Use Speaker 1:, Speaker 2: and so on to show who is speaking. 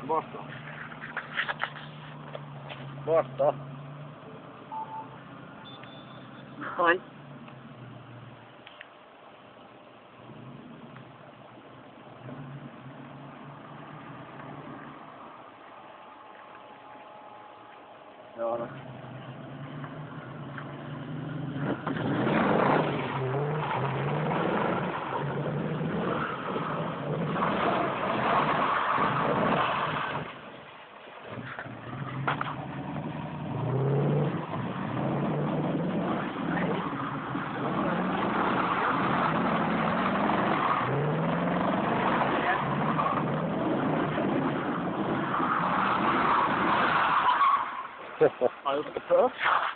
Speaker 1: Borta. Borta.
Speaker 2: Oj.
Speaker 1: Ja då. Har du gjort det förr?